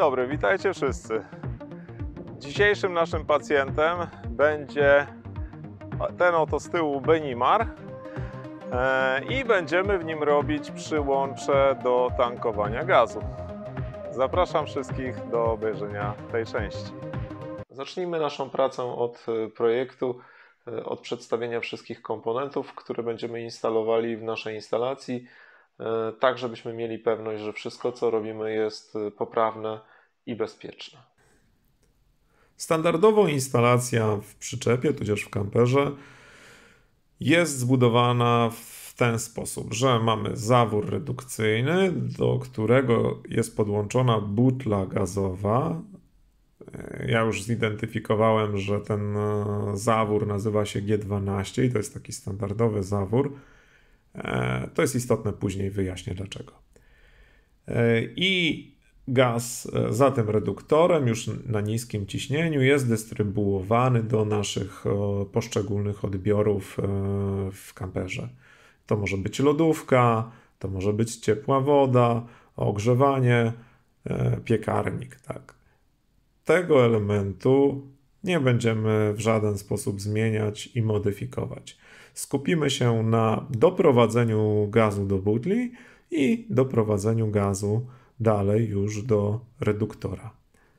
dobry, witajcie wszyscy. Dzisiejszym naszym pacjentem będzie ten oto z tyłu Benimar i będziemy w nim robić przyłącze do tankowania gazu. Zapraszam wszystkich do obejrzenia tej części. Zacznijmy naszą pracę od projektu, od przedstawienia wszystkich komponentów, które będziemy instalowali w naszej instalacji, tak żebyśmy mieli pewność, że wszystko co robimy jest poprawne i bezpieczne. Standardowo instalacja w przyczepie, tudzież w kamperze jest zbudowana w ten sposób, że mamy zawór redukcyjny, do którego jest podłączona butla gazowa. Ja już zidentyfikowałem, że ten zawór nazywa się G12 i to jest taki standardowy zawór. To jest istotne, później wyjaśnię dlaczego. I gaz za tym reduktorem już na niskim ciśnieniu jest dystrybuowany do naszych poszczególnych odbiorów w kamperze. To może być lodówka, to może być ciepła woda, ogrzewanie, piekarnik. Tak. Tego elementu nie będziemy w żaden sposób zmieniać i modyfikować. Skupimy się na doprowadzeniu gazu do butli i doprowadzeniu gazu dalej już do reduktora.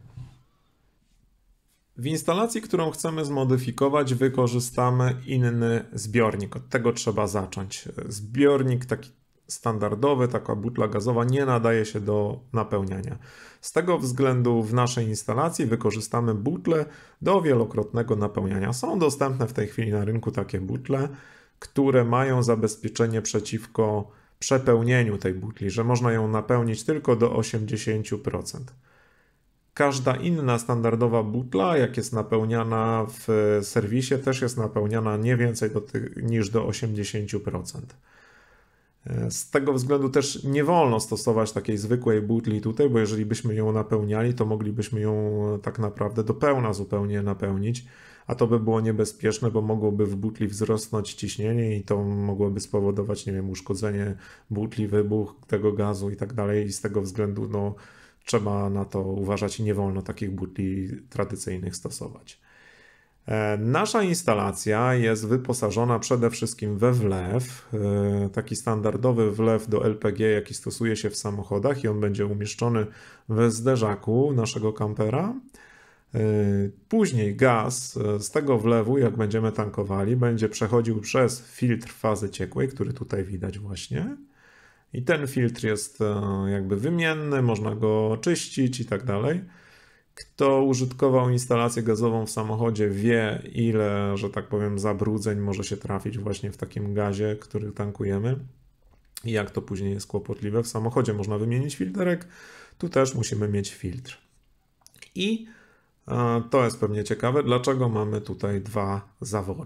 W instalacji, którą chcemy zmodyfikować, wykorzystamy inny zbiornik. Od tego trzeba zacząć. Zbiornik taki standardowy, taka butla gazowa nie nadaje się do napełniania. Z tego względu w naszej instalacji wykorzystamy butle do wielokrotnego napełniania. Są dostępne w tej chwili na rynku takie butle, które mają zabezpieczenie przeciwko przepełnieniu tej butli, że można ją napełnić tylko do 80%. Każda inna standardowa butla, jak jest napełniana w serwisie, też jest napełniana nie więcej niż do 80%. Z tego względu też nie wolno stosować takiej zwykłej butli tutaj, bo jeżeli byśmy ją napełniali, to moglibyśmy ją tak naprawdę do pełna zupełnie napełnić, a to by było niebezpieczne, bo mogłoby w butli wzrosnąć ciśnienie i to mogłoby spowodować, nie wiem, uszkodzenie butli, wybuch tego gazu i tak dalej. I z tego względu trzeba na to uważać i nie wolno takich butli tradycyjnych stosować. Nasza instalacja jest wyposażona przede wszystkim we wlew, taki standardowy wlew do LPG, jaki stosuje się w samochodach i on będzie umieszczony we zderzaku naszego kampera. Później gaz z tego wlewu, jak będziemy tankowali, będzie przechodził przez filtr fazy ciekłej, który tutaj widać właśnie. I ten filtr jest jakby wymienny, można go czyścić i tak dalej. Kto użytkował instalację gazową w samochodzie, wie, ile, że tak powiem, zabrudzeń może się trafić właśnie w takim gazie, który tankujemy. I jak to później jest kłopotliwe. W samochodzie można wymienić filterek, tu też musimy mieć filtr. I to jest pewnie ciekawe, dlaczego mamy tutaj dwa zawory.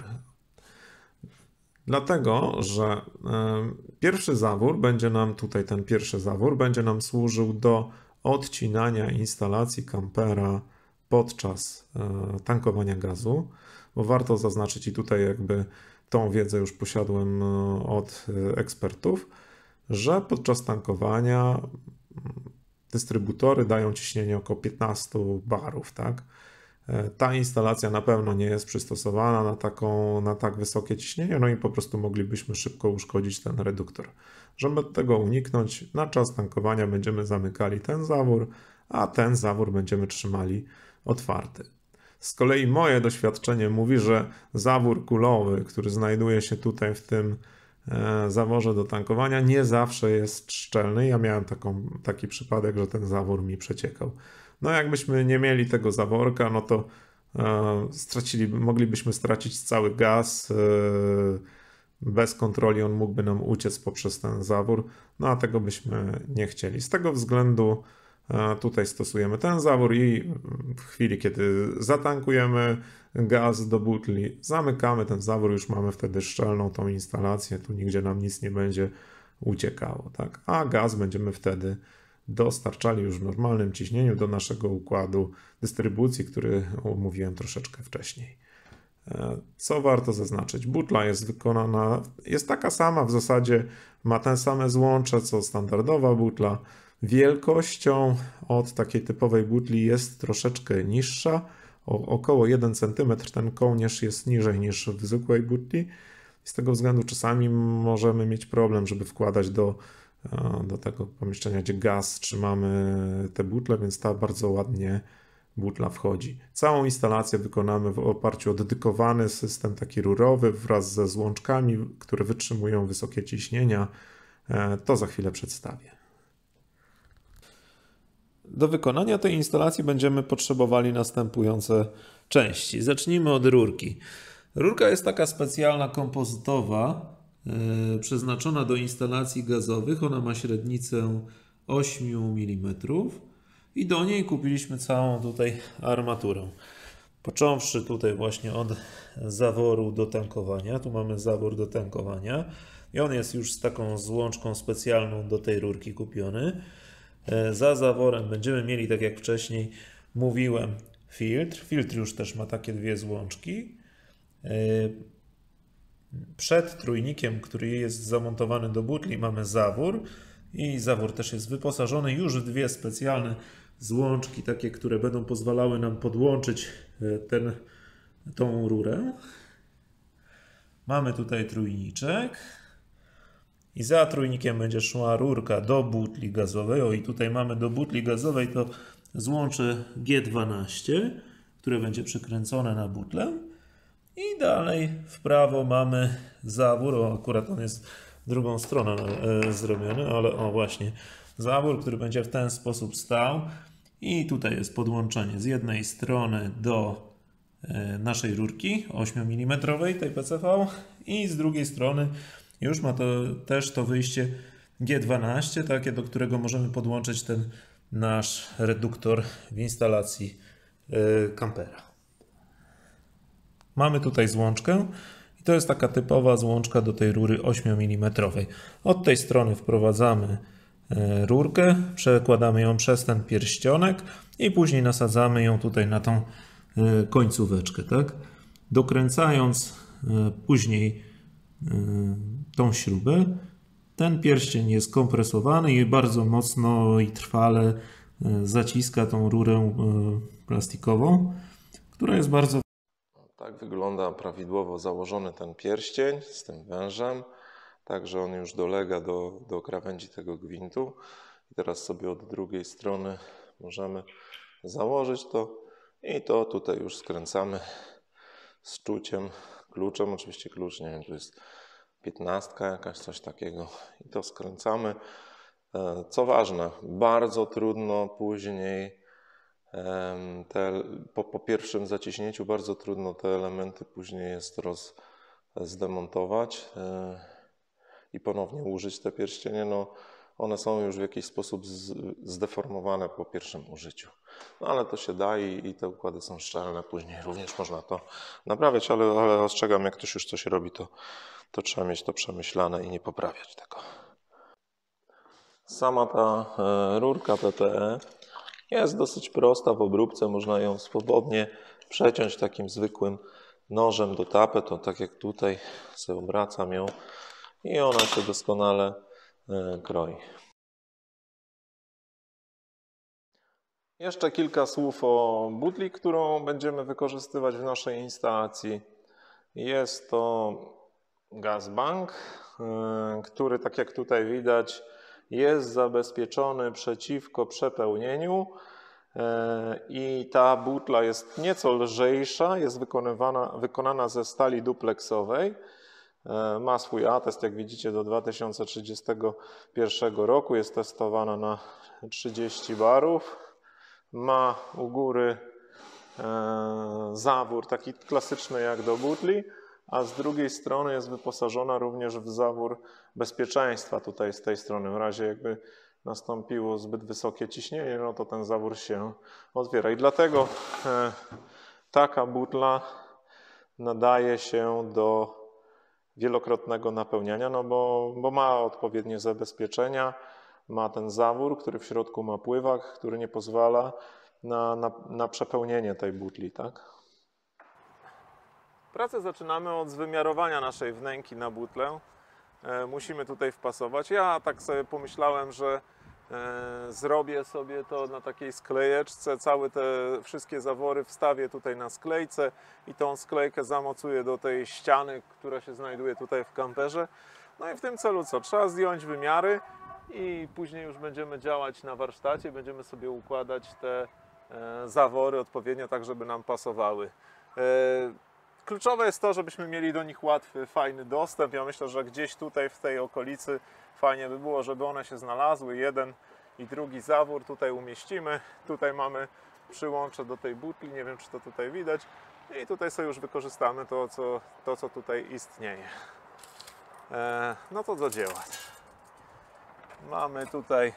Dlatego, że pierwszy zawór będzie nam tutaj, ten pierwszy zawór będzie nam służył do odcinania instalacji kampera podczas tankowania gazu, bo warto zaznaczyć i tutaj jakby tą wiedzę już posiadłem od ekspertów, że podczas tankowania dystrybutory dają ciśnienie około 15 barów, tak? Ta instalacja na pewno nie jest przystosowana na tak wysokie ciśnienie, no i po prostu moglibyśmy szybko uszkodzić ten reduktor. Żeby tego uniknąć, na czas tankowania będziemy zamykali ten zawór, a ten zawór będziemy trzymali otwarty. Z kolei moje doświadczenie mówi, że zawór kulowy, który znajduje się tutaj w tym zaworze do tankowania, nie zawsze jest szczelny. Ja miałem taki przypadek, że ten zawór mi przeciekał. No jakbyśmy nie mieli tego zaworka, no to moglibyśmy stracić cały gaz. Bez kontroli on mógłby nam uciec poprzez ten zawór, no a tego byśmy nie chcieli. Z tego względu tutaj stosujemy ten zawór i w chwili, kiedy zatankujemy gaz do butli, zamykamy ten zawór, już mamy wtedy szczelną tą instalację, tu nigdzie nam nic nie będzie uciekało, tak? A gaz będziemy wtedy dostarczali już w normalnym ciśnieniu do naszego układu dystrybucji, który omówiłem troszeczkę wcześniej. Co warto zaznaczyć? Butla jest wykonana, jest taka sama w zasadzie, ma te same złącze co standardowa butla. Wielkością od takiej typowej butli jest troszeczkę niższa, około 1 cm. Ten kołnierz jest niżej niż w zwykłej butli. Z tego względu czasami możemy mieć problem, żeby wkładać do tego pomieszczenia, gdzie gaz trzymamy te butle, więc ta bardzo ładnie butla wchodzi. Całą instalację wykonamy w oparciu o dedykowany system taki rurowy wraz ze złączkami, które wytrzymują wysokie ciśnienia. To za chwilę przedstawię. Do wykonania tej instalacji będziemy potrzebowali następujące części. Zacznijmy od rurki. Rurka jest taka specjalna, kompozytowa, przeznaczona do instalacji gazowych. Ona ma średnicę 8 mm i do niej kupiliśmy całą tutaj armaturę. Począwszy tutaj właśnie od zaworu do tankowania. Tu mamy zawór do tankowania i on jest już z taką złączką specjalną do tej rurki kupiony. Za zaworem będziemy mieli, tak jak wcześniej mówiłem, filtr. Filtr już też ma takie dwie złączki. Przed trójnikiem, który jest zamontowany do butli, mamy zawór i zawór też jest wyposażony już w dwie specjalne złączki, takie, które będą pozwalały nam podłączyć tą rurę. Mamy tutaj trójniczek i za trójnikiem będzie szła rurka do butli gazowej. O, i tutaj mamy do butli gazowej to złącze G12, które będzie przykręcone na butlę. I dalej w prawo mamy zawór, akurat on jest w drugą stronę zrobiony, ale o właśnie, zawór, który będzie w ten sposób stał. I tutaj jest podłączenie z jednej strony do naszej rurki 8 mm tej PCV i z drugiej strony już ma to też to wyjście G12, takie, do którego możemy podłączyć ten nasz reduktor w instalacji kampera. Mamy tutaj złączkę i to jest taka typowa złączka do tej rury 8 mm. Od tej strony wprowadzamy rurkę, przekładamy ją przez ten pierścionek i później nasadzamy ją tutaj na tą końcóweczkę, tak? Dokręcając później tą śrubę, ten pierścień jest kompresowany i bardzo mocno i trwale zaciska tą rurę plastikową, która jest bardzo... Tak wygląda prawidłowo założony ten pierścień z tym wężem, tak że on już dolega do krawędzi tego gwintu. I teraz sobie od drugiej strony możemy założyć to i to tutaj już skręcamy z czuciem, kluczem, oczywiście klucz, nie wiem, tu jest 15 jakaś, coś takiego i to skręcamy. Co ważne, bardzo trudno później po pierwszym zaciśnięciu bardzo trudno te elementy później jest zdemontować i ponownie użyć te pierścienie. No, one są już w jakiś sposób zdeformowane po pierwszym użyciu. No, ale to się da i te układy są szczelne. Później również można to naprawiać, ale ostrzegam, jak ktoś już coś robi, to trzeba mieć to przemyślane i nie poprawiać tego. Sama ta rurka PPE jest dosyć prosta w obróbce, można ją swobodnie przeciąć takim zwykłym nożem do tapet, to tak jak tutaj sobie obracam ją i ona się doskonale kroi. Jeszcze kilka słów o butli, którą będziemy wykorzystywać w naszej instalacji. Jest to gazbank, który, tak jak tutaj widać, jest zabezpieczony przeciwko przepełnieniu i ta butla jest nieco lżejsza, jest wykonana ze stali dupleksowej. Ma swój atest, jak widzicie, do 2031 roku, jest testowana na 30 barów. Ma u góry zawór taki klasyczny jak do butli, a z drugiej strony jest wyposażona również w zawór bezpieczeństwa tutaj z tej strony. W razie jakby nastąpiło zbyt wysokie ciśnienie, no to ten zawór się otwiera. I dlatego taka butla nadaje się do wielokrotnego napełniania, no bo ma odpowiednie zabezpieczenia, ma ten zawór, który w środku ma pływak, który nie pozwala na przepełnienie tej butli, tak? Pracę zaczynamy od wymiarowania naszej wnęki na butlę. Musimy tutaj wpasować. Ja tak sobie pomyślałem, że Zrobię sobie to na takiej sklejeczce, całe te wszystkie zawory wstawię tutaj na sklejce i tą sklejkę zamocuję do tej ściany, która się znajduje tutaj w kamperze. No i w tym celu co? Trzeba zdjąć wymiary i później już będziemy działać na warsztacie, będziemy sobie układać te zawory odpowiednio tak, żeby nam pasowały. Kluczowe jest to, żebyśmy mieli do nich łatwy, fajny dostęp. Ja myślę, że gdzieś tutaj w tej okolicy fajnie by było, żeby one się znalazły. Jeden i drugi zawór tutaj umieścimy. Tutaj mamy przyłącze do tej butli, nie wiem czy to tutaj widać. I tutaj sobie już wykorzystamy to co tutaj istnieje. No to do dzieła. Mamy tutaj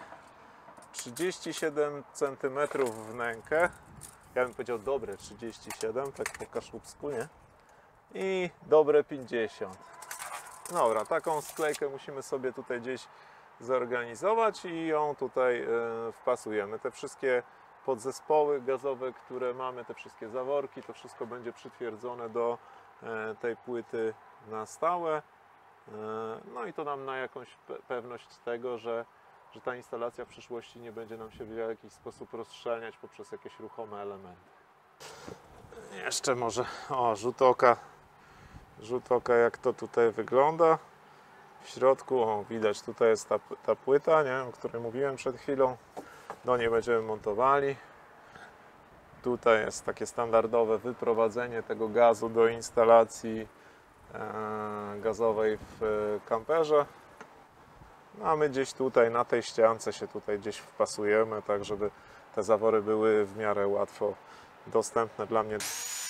37 cm wnękę. Ja bym powiedział dobre 37, tak po kaszubsku, nie? I dobre 50. Dobra, taką sklejkę musimy sobie tutaj gdzieś zorganizować i ją tutaj wpasujemy. Te wszystkie podzespoły gazowe, które mamy, te wszystkie zaworki, to wszystko będzie przytwierdzone do tej płyty na stałe. No i to nam na jakąś pewność tego, że ta instalacja w przyszłości nie będzie nam się w jakiś sposób rozszczelniać poprzez jakieś ruchome elementy. Jeszcze może rzut oka jak to tutaj wygląda. W środku widać, tutaj jest ta płyta, nie, o której mówiłem przed chwilą. Do niej będziemy montowali. Tutaj jest takie standardowe wyprowadzenie tego gazu do instalacji gazowej w kamperze. A my gdzieś tutaj na tej ściance się tutaj gdzieś wpasujemy, tak żeby te zawory były w miarę łatwo dostępne dla mnie.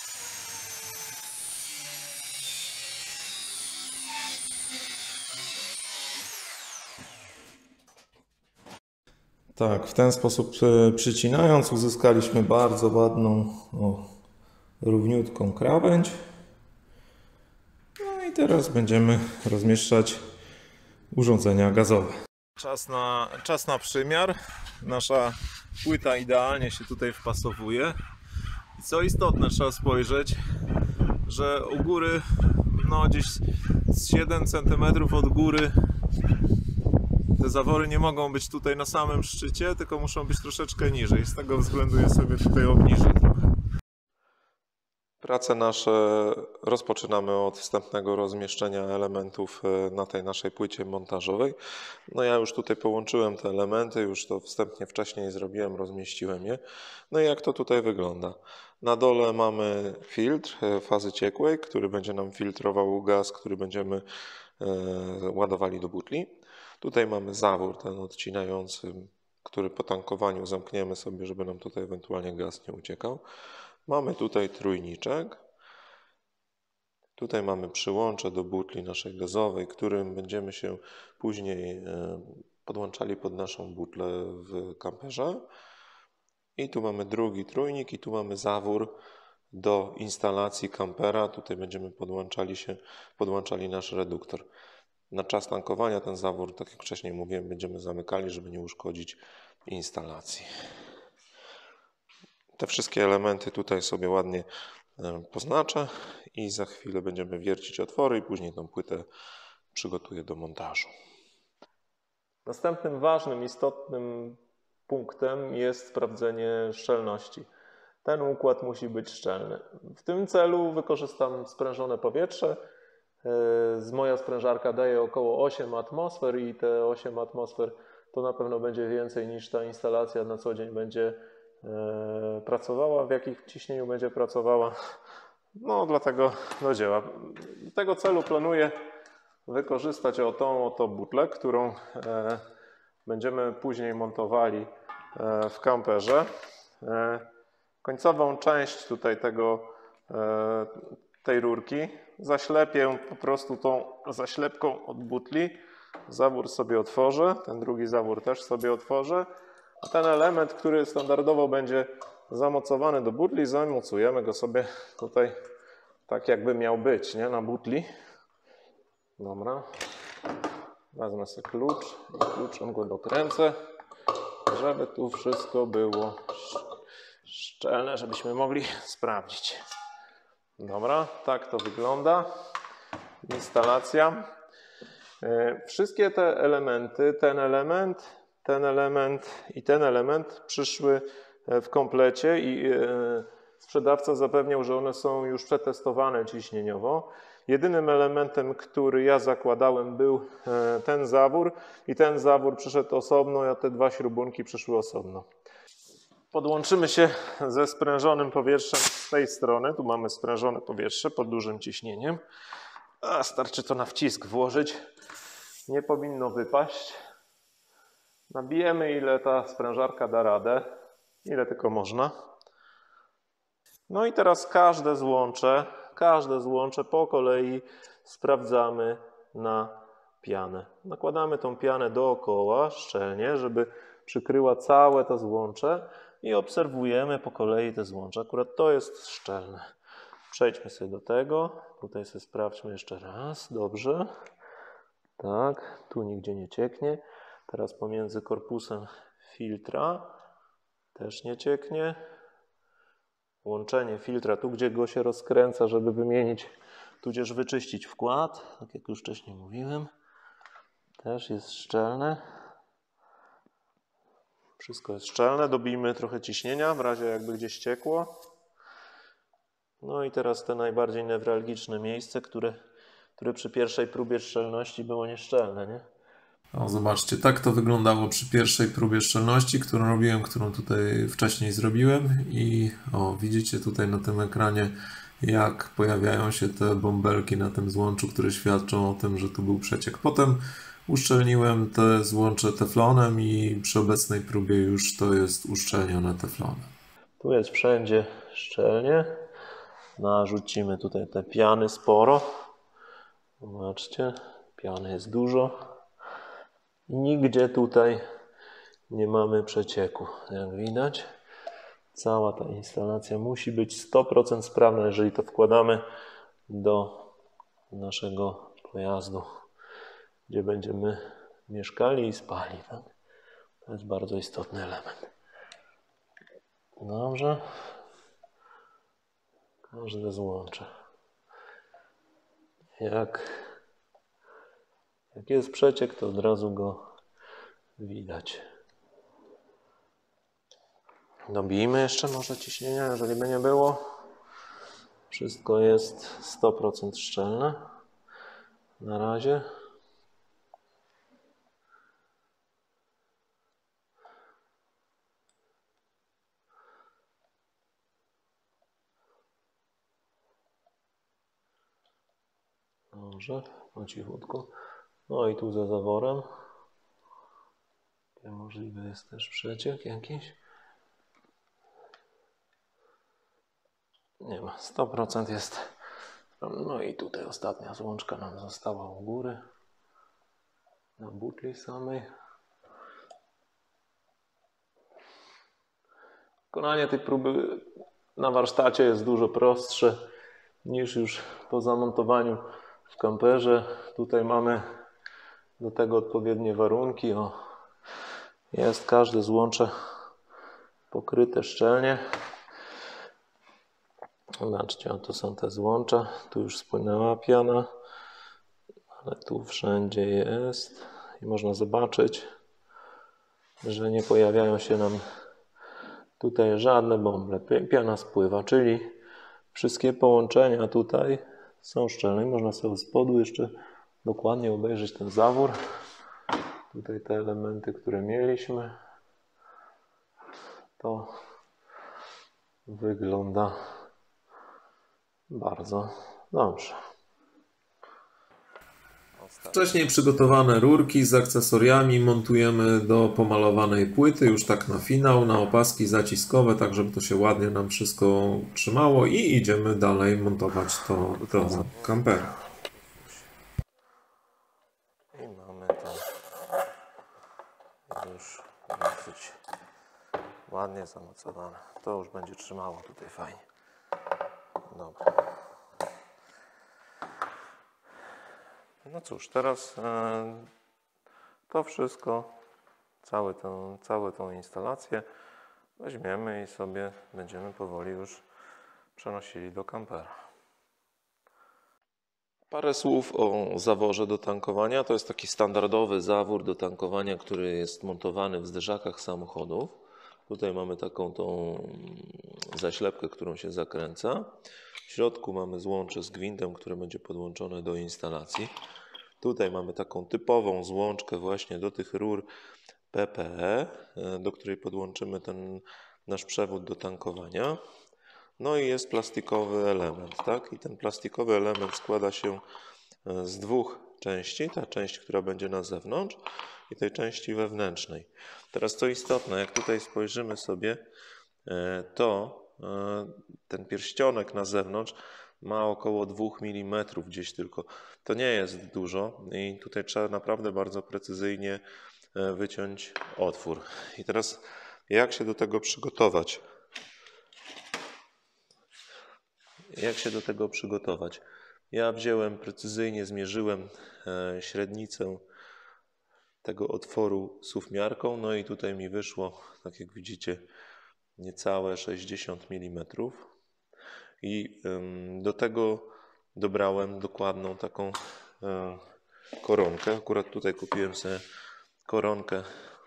Tak, w ten sposób przycinając uzyskaliśmy bardzo ładną, równiutką krawędź. No i teraz będziemy rozmieszczać urządzenia gazowe. Czas na przymiar. Nasza płyta idealnie się tutaj wpasowuje. I co istotne, trzeba spojrzeć, że u góry, gdzieś z 7 cm od góry te zawory nie mogą być tutaj na samym szczycie, tylko muszą być troszeczkę niżej. Z tego względu je sobie tutaj obniżę trochę. Prace nasze rozpoczynamy od wstępnego rozmieszczenia elementów na tej naszej płycie montażowej. No ja już tutaj połączyłem te elementy, już to wstępnie wcześniej zrobiłem, rozmieściłem je. No i jak to tutaj wygląda? Na dole mamy filtr fazy ciekłej, który będzie nam filtrował gaz, który będziemy ładowali do butli. Tutaj mamy zawór ten odcinający, który po tankowaniu zamkniemy sobie, żeby nam tutaj ewentualnie gaz nie uciekał. Mamy tutaj trójniczek. Tutaj mamy przyłącze do butli naszej gazowej, którym będziemy się później podłączali pod naszą butlę w kamperze. I tu mamy drugi trójnik i tu mamy zawór do instalacji kampera. Tutaj będziemy podłączali nasz reduktor. Na czas tankowania ten zawór, tak jak wcześniej mówiłem, będziemy zamykali, żeby nie uszkodzić instalacji. Te wszystkie elementy tutaj sobie ładnie poznaczę i za chwilę będziemy wiercić otwory i później tą płytę przygotuję do montażu. Następnym ważnym, istotnym punktem jest sprawdzenie szczelności. Ten układ musi być szczelny. W tym celu wykorzystam sprężone powietrze. Moja sprężarka daje około 8 atmosfer i te 8 atmosfer to na pewno będzie więcej niż ta instalacja na co dzień będzie pracowała, w jakim ciśnieniu będzie pracowała. No dlatego do dzieła. Do tego celu planuję wykorzystać tą oto butlę, którą będziemy później montowali w kamperze. Końcową część tutaj tej rurki zaślepię po prostu tą zaślepką od butli. Zawór sobie otworzę, ten drugi zawór też sobie otworzę. A ten element, który standardowo będzie zamocowany do butli, zamocujemy go sobie tutaj tak jakby miał być, nie? Na butli. Dobra. Wezmę sobie klucz i kluczem go dokręcę, żeby tu wszystko było szczelne, żebyśmy mogli sprawdzić. Dobra, tak to wygląda. Instalacja. Wszystkie te elementy, ten element, ten element przyszły w komplecie i sprzedawca zapewniał, że one są już przetestowane ciśnieniowo. Jedynym elementem, który ja zakładałem, był ten zawór i ten zawór przyszedł osobno, a te dwa śrubunki przyszły osobno. Podłączymy się ze sprężonym powietrzem z tej strony. Tu mamy sprężone powietrze pod dużym ciśnieniem. Starczy to na wcisk włożyć. Nie powinno wypaść. Nabijemy, ile ta sprężarka da radę. Ile tylko można. No i teraz każde złącze po kolei sprawdzamy na pianę. Nakładamy tą pianę dookoła szczelnie, żeby przykryła całe to złącze i obserwujemy po kolei te złącza. Akurat to jest szczelne. Przejdźmy sobie do tego. Tutaj sobie sprawdźmy jeszcze raz. Dobrze. Tak, tu nigdzie nie cieknie. Teraz pomiędzy korpusem filtra też nie cieknie. Łączenie filtra tu, gdzie go się rozkręca, żeby wymienić, tudzież wyczyścić wkład, tak jak już wcześniej mówiłem, też jest szczelne. Wszystko jest szczelne. Dobijmy trochę ciśnienia, w razie jakby gdzieś ciekło. No i teraz te najbardziej newralgiczne miejsce, które przy pierwszej próbie szczelności było nieszczelne, nie? O, zobaczcie, tak to wyglądało przy pierwszej próbie szczelności, którą robiłem, którą tutaj wcześniej zrobiłem i widzicie tutaj na tym ekranie, jak pojawiają się te bąbelki na tym złączu, które świadczą o tym, że tu był przeciek. Potem uszczelniłem te złącze teflonem i przy obecnej próbie już to jest uszczelnione teflonem. Tu jest wszędzie szczelnie. Narzucimy tutaj te piany sporo. Zobaczcie, piany jest dużo. Nigdzie tutaj nie mamy przecieku, jak widać. Cała ta instalacja musi być 100% sprawna, jeżeli to wkładamy do naszego pojazdu, gdzie będziemy mieszkali i spali. Tak? To jest bardzo istotny element. Dobrze. Każde złącze. Jak jest przeciek, to od razu go widać. Dobijmy jeszcze może ciśnienia, jeżeli by nie było. Wszystko jest 100% szczelne. Na razie. Dobrze, po cichutku. No i tu za zaworem. Możliwy jest też przeciek jakiś. Nie ma, 100% jest. No i tutaj ostatnia złączka nam została u góry. Na butli samej. Wykonanie tej próby na warsztacie jest dużo prostsze niż już po zamontowaniu w kamperze. Tutaj mamy do tego odpowiednie warunki. Jest każde złącze pokryte szczelnie. Zobaczcie, to są te złącza. Tu już spłynęła piana, ale tu wszędzie jest. I można zobaczyć, że nie pojawiają się nam tutaj żadne bąble. Piana spływa, czyli wszystkie połączenia tutaj są szczelne. Można sobie z spodu jeszcze dokładnie obejrzeć ten zawór. Tutaj te elementy, które mieliśmy. To wygląda bardzo dobrze. Wcześniej przygotowane rurki z akcesoriami montujemy do pomalowanej płyty, już tak na finał, na opaski zaciskowe, tak żeby to się ładnie nam wszystko trzymało i idziemy dalej montować to do kampera. I mamy to już dosyć ładnie zamocowane. To już będzie trzymało tutaj fajnie. Dobra. No cóż, teraz to wszystko, całą tą instalację weźmiemy i sobie będziemy powoli już przenosili do kampera. Parę słów o zaworze do tankowania. To jest taki standardowy zawór do tankowania, który jest montowany w zderzakach samochodów. Tutaj mamy taką tą zaślepkę, którą się zakręca. W środku mamy złącze z gwintem, które będzie podłączone do instalacji. Tutaj mamy taką typową złączkę właśnie do tych rur PPE, do której podłączymy ten nasz przewód do tankowania. No i jest plastikowy element, tak? I ten plastikowy element składa się z dwóch części. Ta część, która będzie na zewnątrz i tej części wewnętrznej. Teraz co istotne, jak tutaj spojrzymy sobie, to ten pierścionek na zewnątrz ma około 2 mm gdzieś tylko. To nie jest dużo i tutaj trzeba naprawdę bardzo precyzyjnie wyciąć otwór. I teraz jak się do tego przygotować? Jak się do tego przygotować? Ja wziąłem, precyzyjnie zmierzyłem średnicę tego otworu suwmiarką, no i tutaj mi wyszło, tak jak widzicie, niecałe 60 mm. I do tego dobrałem dokładną taką koronkę. Akurat tutaj kupiłem sobie koronkę.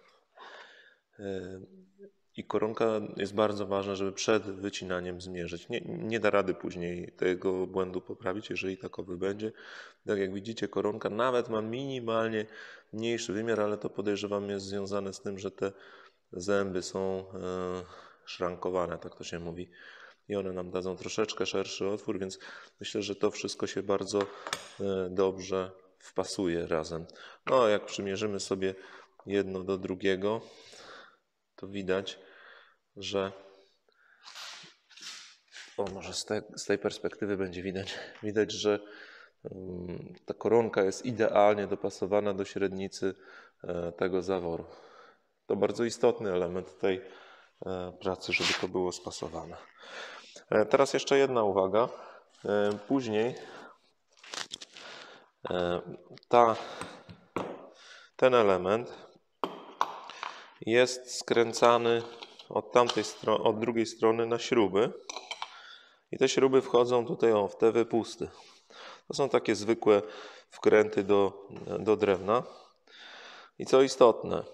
I koronka jest bardzo ważna, żeby przed wycinaniem zmierzyć. Nie da rady później tego błędu poprawić, jeżeli takowy będzie. Tak jak widzicie, koronka nawet ma minimalnie mniejszy wymiar, ale to podejrzewam jest związane z tym, że te zęby są szrankowane, tak to się mówi. I one nam dadzą troszeczkę szerszy otwór, więc myślę, że to wszystko się bardzo dobrze wpasuje razem. No, jak przymierzymy sobie jedno do drugiego, to widać, że może z tej perspektywy będzie widać, że ta koronka jest idealnie dopasowana do średnicy tego zaworu. To bardzo istotny element tej pracy, żeby to było spasowane. Teraz jeszcze jedna uwaga. Później ten element jest skręcany od drugiej strony na śruby i te śruby wchodzą tutaj w te wypusty. To są takie zwykłe wkręty do drewna. I co istotne,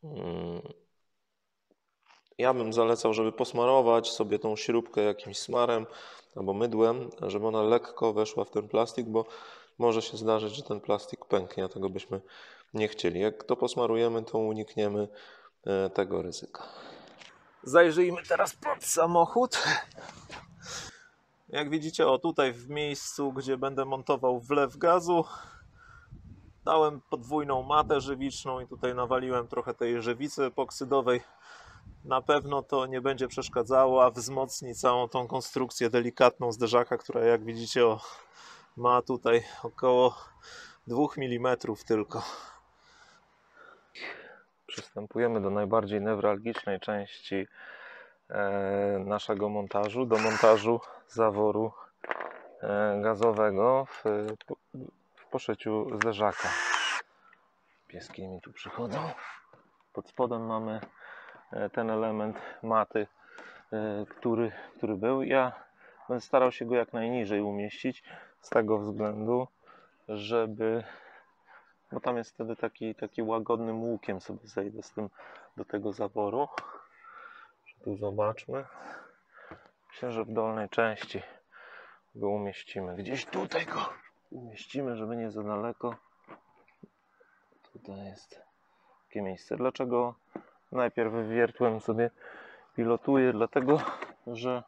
ja bym zalecał, żeby posmarować sobie tą śrubkę jakimś smarem albo mydłem, żeby ona lekko weszła w ten plastik, bo może się zdarzyć, że ten plastik pęknie, a tego byśmy nie chcieli. Jak to posmarujemy, to unikniemy tego ryzyka. Zajrzyjmy teraz pod samochód. Jak widzicie, tutaj w miejscu, gdzie będę montował wlew gazu, dałem podwójną matę żywiczną i tutaj nawaliłem trochę tej żywicy epoksydowej. Na pewno to nie będzie przeszkadzało, a wzmocni całą tą konstrukcję delikatną zderzaka, która jak widzicie ma tutaj około 2 mm tylko. Przystępujemy do najbardziej newralgicznej części naszego montażu, do montażu zaworu gazowego w poszyciu zderzaka. Pieski mi tu przychodzą. Pod spodem mamy ten element maty, który był. Ja będę starał się go jak najniżej umieścić z tego względu, bo tam jest wtedy taki łagodnym łukiem sobie zejdę do tego zaworu. Tu zobaczmy. Myślę, że w dolnej części go umieścimy. Gdzieś tutaj go umieścimy, żeby nie za daleko. Tutaj jest takie miejsce. Dlaczego najpierw wywiertłem sobie pilotuję? Dlatego, że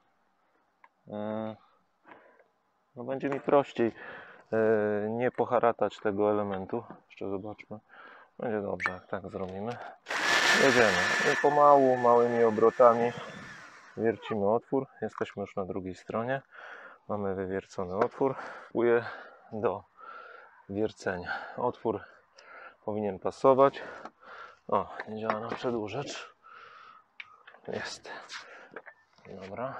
będzie mi prościej nie poharatać tego elementu. Jeszcze zobaczmy. Będzie dobrze, jak tak zrobimy. Jedziemy. I pomału, małymi obrotami wiercimy otwór. Jesteśmy już na drugiej stronie. Mamy wywiercony otwór. Płyję do wiercenia. Otwór powinien pasować. Nie działa nam przedłużacz. Jest. Dobra.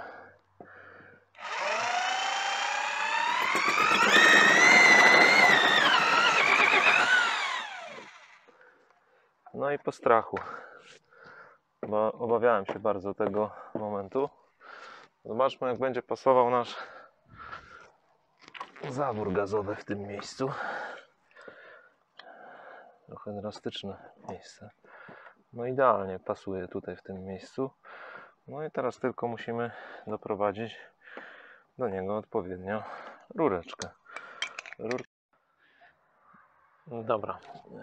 No i po strachu, bo obawiałem się bardzo tego momentu. Zobaczmy, jak będzie pasował nasz zawór gazowy w tym miejscu. Trochę drastyczne miejsce. No idealnie pasuje tutaj w tym miejscu. No i teraz tylko musimy doprowadzić do niego odpowiednio rureczkę. Dobra.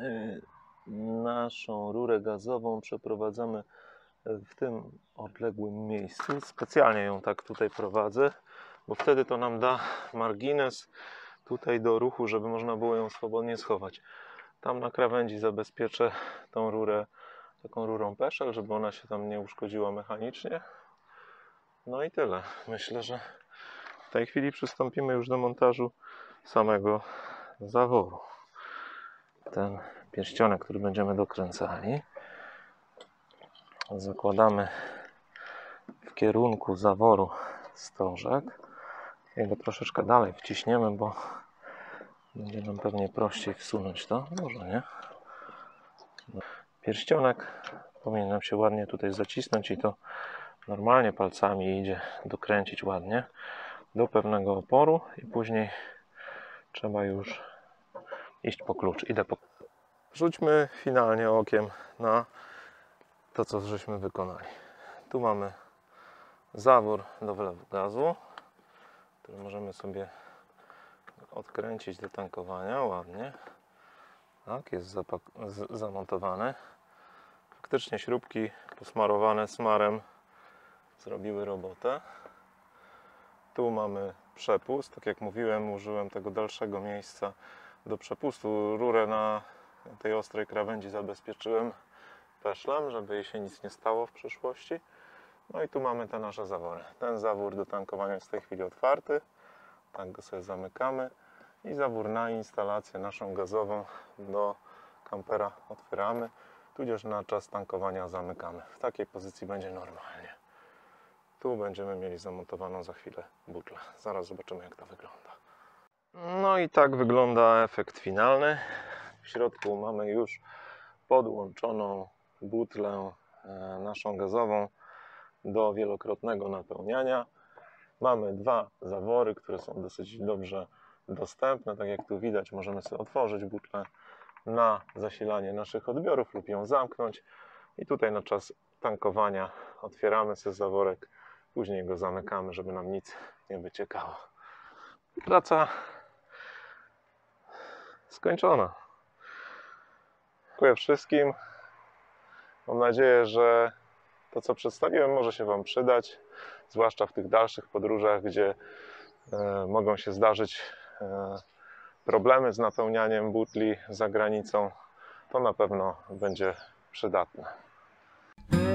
Naszą rurę gazową przeprowadzamy w tym odległym miejscu. Specjalnie ją tak tutaj prowadzę, bo wtedy to nam da margines tutaj do ruchu, żeby można było ją swobodnie schować. Tam na krawędzi zabezpieczę tą rurę taką rurą peszel, żeby ona się tam nie uszkodziła mechanicznie. No i tyle. Myślę, że w tej chwili przystąpimy już do montażu samego zaworu. Ten pierścionek, który będziemy dokręcali, zakładamy w kierunku zaworu stożek. Jego troszeczkę dalej wciśniemy, bo będzie nam pewnie prościej wsunąć to. Może nie. Pierścionek powinien nam się ładnie tutaj zacisnąć i to normalnie palcami idzie dokręcić ładnie do pewnego oporu i później trzeba już iść po klucz. Idę po... Rzućmy finalnie okiem na to, co żeśmy wykonali. Tu mamy zawór do wlewu gazu, który możemy sobie odkręcić do tankowania ładnie. Tak, jest zamontowany. Faktycznie śrubki posmarowane smarem zrobiły robotę. Tu mamy przepust. Tak jak mówiłem, użyłem tego dalszego miejsca do przepustu. Rurę na tej ostrej krawędzi zabezpieczyłem peszlem, żeby jej się nic nie stało w przyszłości. No i tu mamy te nasze zawory. Ten zawór do tankowania jest w tej chwili otwarty. Tak go sobie zamykamy. I zawór na instalację naszą gazową do kampera otwieramy. Tudzież na czas tankowania zamykamy. W takiej pozycji będzie normalnie. Tu będziemy mieli zamontowaną za chwilę butlę. Zaraz zobaczymy, jak to wygląda. No i tak wygląda efekt finalny. W środku mamy już podłączoną butlę naszą gazową do wielokrotnego napełniania. Mamy dwa zawory, które są dosyć dobrze dostępne. Tak jak tu widać, możemy sobie otworzyć butlę na zasilanie naszych odbiorów lub ją zamknąć. I tutaj na czas tankowania otwieramy sobie zaworek, później go zamykamy, żeby nam nic nie wyciekało. Praca skończona. Dziękuję wszystkim. Mam nadzieję, że to, co przedstawiłem, może się Wam przydać, zwłaszcza w tych dalszych podróżach, gdzie mogą się zdarzyć problemy z napełnianiem butli za granicą. To na pewno będzie przydatne.